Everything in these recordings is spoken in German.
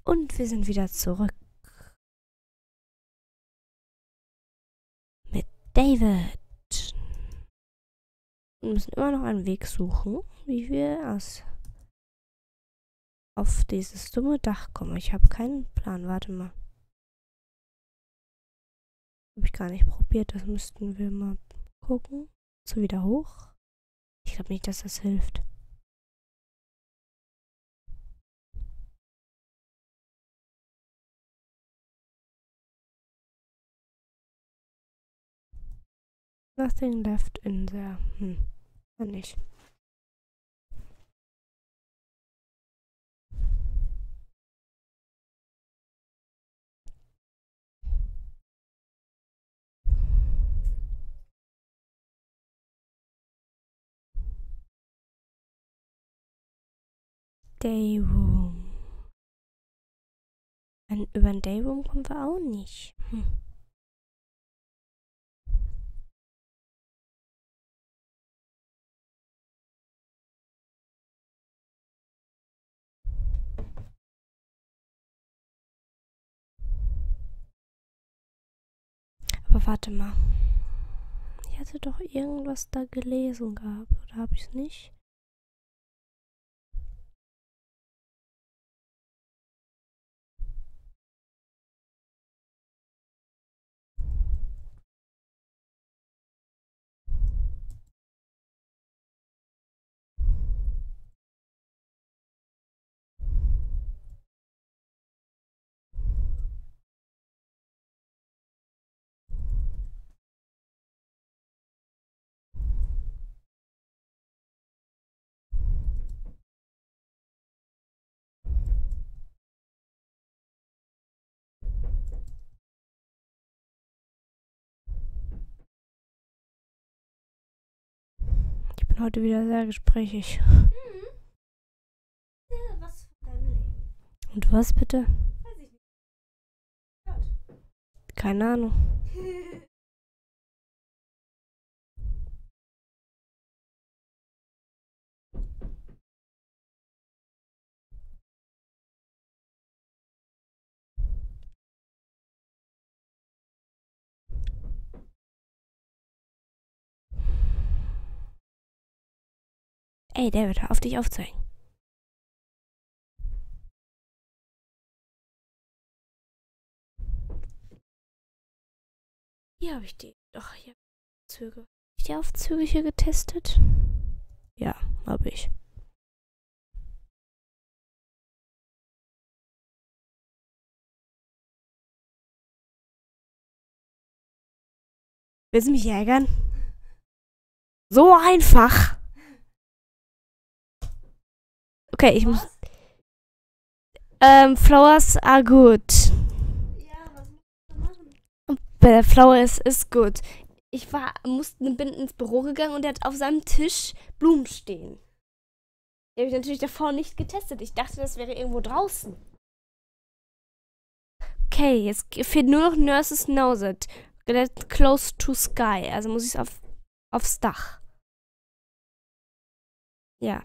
Und wir sind wieder zurück. Mit David. Wir müssen immer noch einen Weg suchen, wie wir auf dieses dumme Dach kommen. Ich habe keinen Plan. Warte mal. Habe ich gar nicht probiert. Das müssten wir mal gucken. So wieder hoch. Ich glaube nicht, dass das hilft. Nothing left in there. Nicht. Dayroom. Über den Dayroom kommen wir auch nicht. Aber warte mal. Ich hatte doch irgendwas da gelesen gehabt. Oder habe ich es nicht? Ich bin heute wieder sehr gesprächig. Ja, was von deinem Leben? Und was bitte? Weiß ich nicht. Keine Ahnung. Ey, David, hör auf, dich aufzuhängen. Hier habe ich die. Doch, hier habe ich Aufzüge. Habe ich die Aufzüge hier getestet? Ja, habe ich. Willst du mich ärgern? So einfach. Okay, ich muss. Flowers are good. Ja, was musst du machen? Flower ist gut. Ich bin ins Büro gegangen und er hat auf seinem Tisch Blumen stehen. Die habe ich natürlich davor nicht getestet. Ich dachte, das wäre irgendwo draußen. Okay, jetzt fehlt nur noch Nurse's Nose. Get close to sky. Also muss ich es aufs Dach. Ja.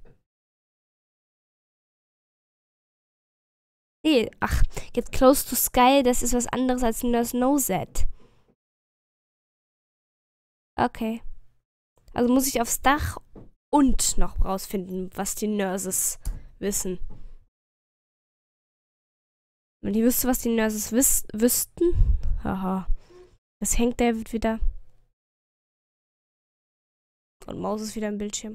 Nee, ach, get close to sky, das ist was anderes als Nurse Nose. Okay. Also muss ich aufs Dach und noch rausfinden, was die Nurses wissen. Wenn ich wüsste, was die Nurses wüssten. Haha. Es hängt David wieder. Und Maus ist wieder im Bildschirm.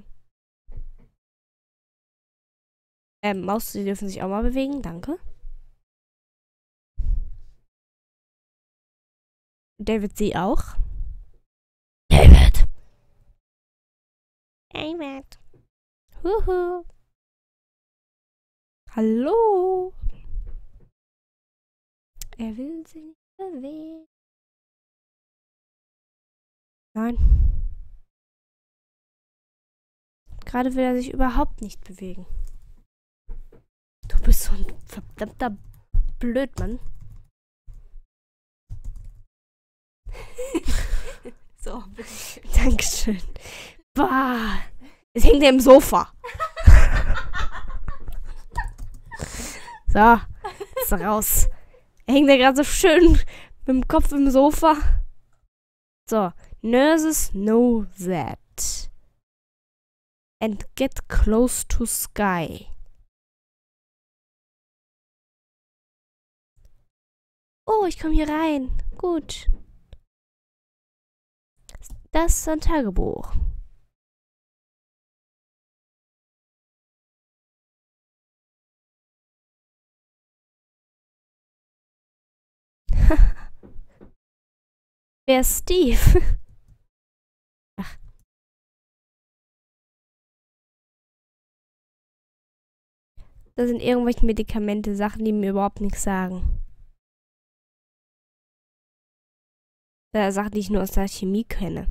Maus, die dürfen sich auch mal bewegen, danke. David, sie auch. David! David! Huhu! Hallo! Er will sich nicht bewegen. Nein. Gerade will er sich überhaupt nicht bewegen. Du bist so ein verdammter Blödmann. So, bitte. Dankeschön. Boah. Es hängt ja im Sofa. So. jetzt raus. Er hängt da gerade so schön mit dem Kopf im Sofa. So. Nurses know that. And get close to sky. Oh, ich komme hier rein. Gut. Das ist ein Tagebuch. Wer ist Steve? Ach. Das sind irgendwelche Medikamente, Sachen, die mir überhaupt nichts sagen. Sachen, die ich nur aus der Chemie kenne.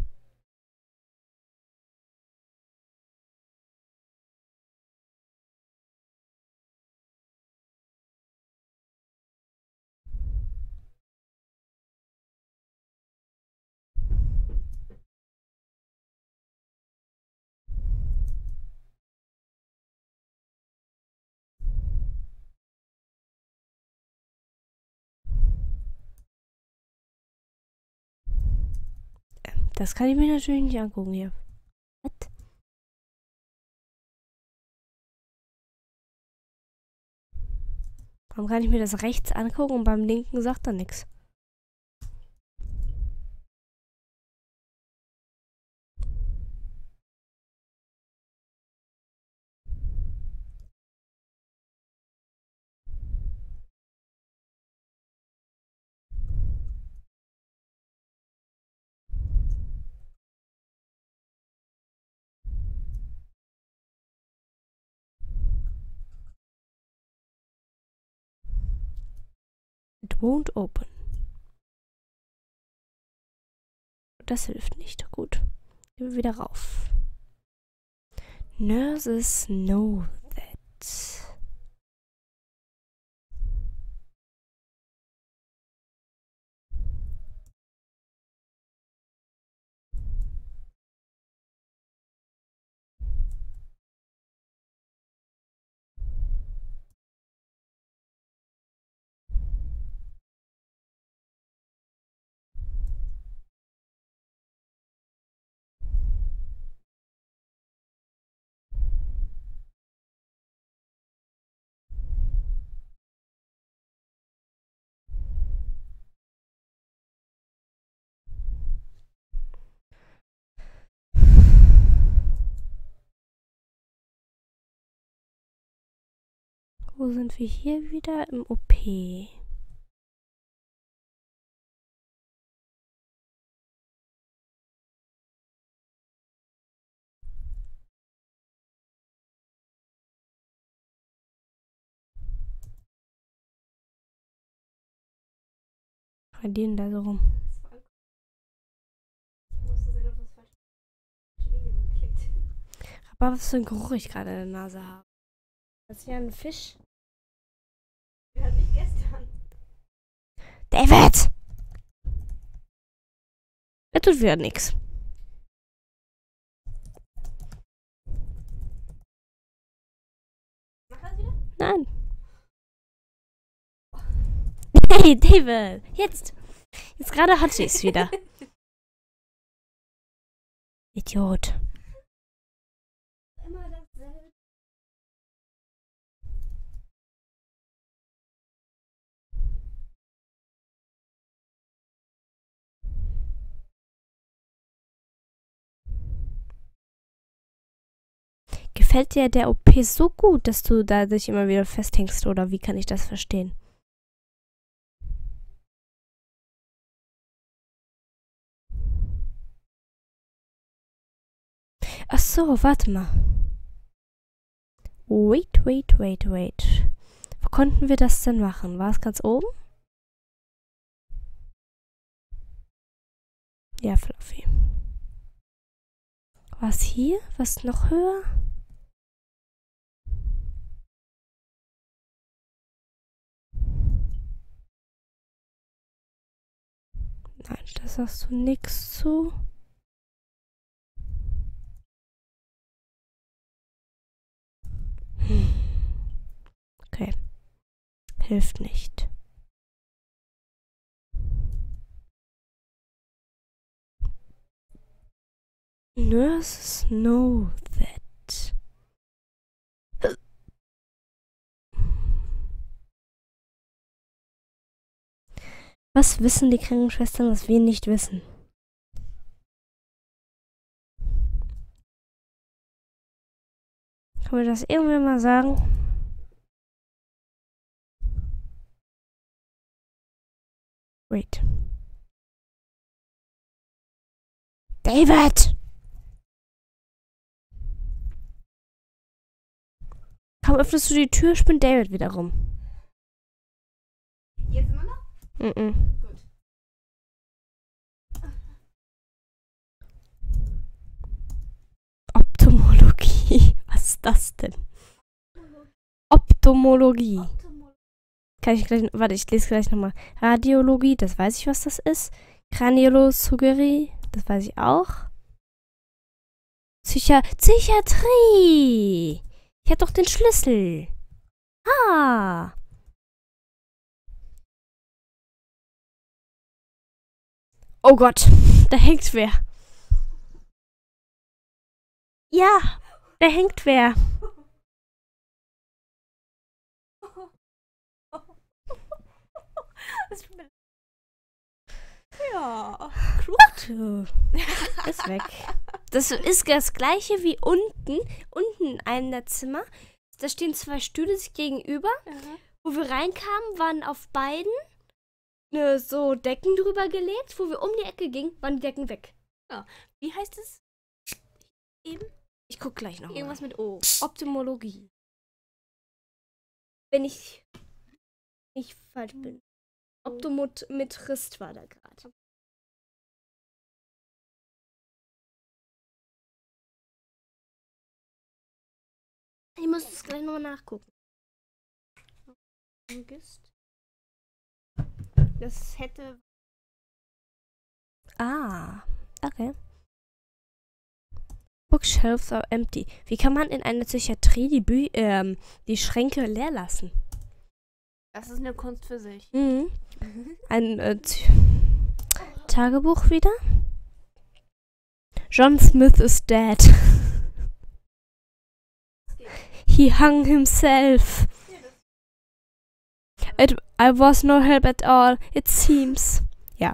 Das kann ich mir natürlich nicht angucken hier. Was? Warum kann ich mir das rechts angucken und beim linken sagt er nichts? It won't open. Das hilft nicht. Gut. Gehen wir wieder rauf. Nurses know that. Wo sind wir hier wieder? Im OP. Was die denn da so rum? Aber was für ein Geruch ich gerade in der Nase habe. Das ist ja ein Fisch. Der hat mich gestern. David! Er tut wieder nichts. Mach das wieder? Nein. Hey, David! Jetzt! Jetzt gerade hatte ich es wieder. Idiot. Immer dasselbe. Gefällt dir der OP so gut, dass du da dich immer wieder festhängst, oder wie kann ich das verstehen? Ach so, warte mal. Wait. Wo konnten wir das denn machen? War es ganz oben? Ja, Fluffy. War es hier? Was noch höher? Nein, da sagst du nichts zu. Okay. Hilft nicht. Nurses know that. Was wissen die Krankenschwestern, was wir nicht wissen? Kann mir das irgendwer mal sagen? Wait. David! Kaum öffnest du die Tür, spinnt David wieder rum. Jetzt immer noch? Gut. Ophthalmologie. Was ist das denn? Ophthalmologie. Kann ich gleich, warte, ich lese gleich nochmal. Radiologie, das weiß ich, was das ist. Kraniolosugerie, das weiß ich auch. Psychiatrie. Ich hab doch den Schlüssel. Ah. Oh Gott, da hängt wer. Ja, da hängt wer. Ja. Ist weg. Das ist das gleiche wie unten. Unten in einem der Zimmer. Da stehen 2 Stühle sich gegenüber. Wo wir reinkamen, waren auf beiden so Decken drüber gelegt. Wo wir um die Ecke gingen, waren die Decken weg. Ja. Wie heißt es? Eben? Ich guck gleich noch Irgendwas mal. mit O. Ophthalmologie. Wenn ich nicht falsch bin. Optometrist war da gerade. Ich muss es gleich nochmal nachgucken. Das hätte... Ah, okay. Bookshelves are empty. Wie kann man in einer Psychiatrie die Schränke leer lassen? Das ist eine Kunst für sich. Mhm. Ein Tagebuch wieder. John Smith is dead. He hung himself. I was no help at all, it seems. Ja.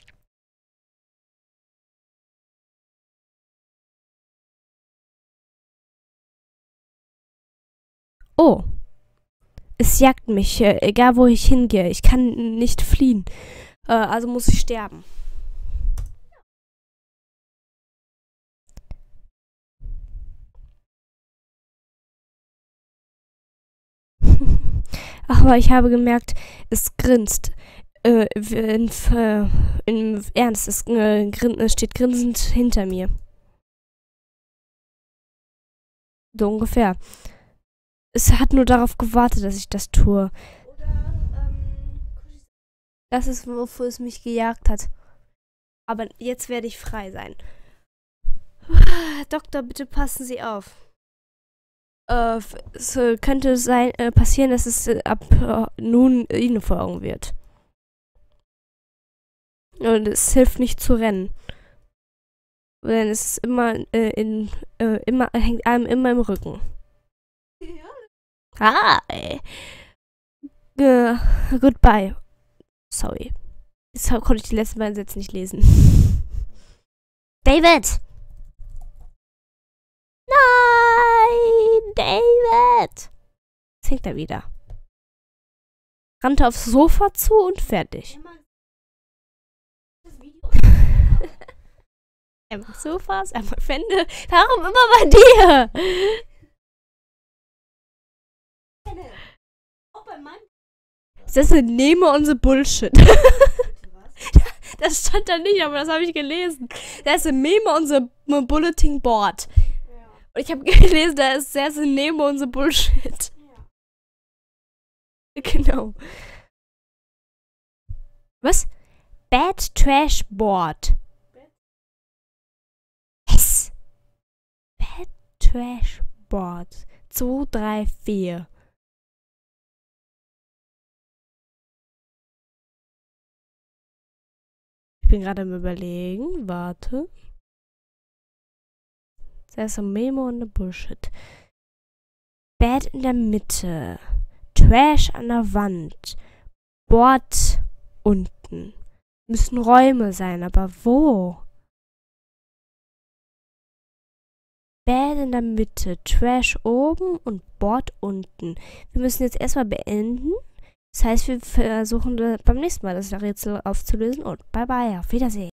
Oh. Es jagt mich, egal wo ich hingehe. Ich kann nicht fliehen. Also muss ich sterben. Aber ich habe gemerkt, es grinst. Im Ernst, es steht grinsend hinter mir. So ungefähr. Es hat nur darauf gewartet, dass ich das tue. Das ist, wofür es mich gejagt hat. Aber jetzt werde ich frei sein. Doktor, bitte passen Sie auf. Es könnte passieren, dass es ab nun Ihnen folgen wird. Und es hilft nicht zu rennen. Denn es ist immer hängt einem immer im Rücken. Hi. Goodbye. Sorry. Jetzt konnte ich die letzten beiden Sätze nicht lesen. David! Nein! David! Jetzt hängt er wieder. Rannte aufs Sofa zu und fertig. Er macht Sofas, er macht Wände. Warum immer bei dir? Auch bei meinem... Das ist Nehme unsere Bullshit. Das stand da nicht, aber das habe ich gelesen. Das ist Meme unsere Bulletin Board. Ja. Und ich habe gelesen, da ist sehr Nehme unsere Bullshit. Ja. Genau. Was? Bad Trash Board. Yes. Bad Trash Board. 2, 3, 4. bin gerade am Überlegen. Warte. There's a Memo und a Bullshit. Bett in der Mitte. Trash an der Wand. Board unten. Müssen Räume sein, aber wo? Bett in der Mitte. Trash oben und Board unten. Wir müssen jetzt erstmal beenden. Das heißt, wir versuchen beim nächsten Mal das Rätsel aufzulösen und bye bye, auf Wiedersehen.